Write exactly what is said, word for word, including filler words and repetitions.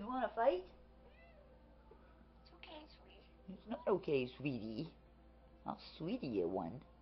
You want to fight? It's okay, sweetie. It's not okay, sweetie. How sweetie you one.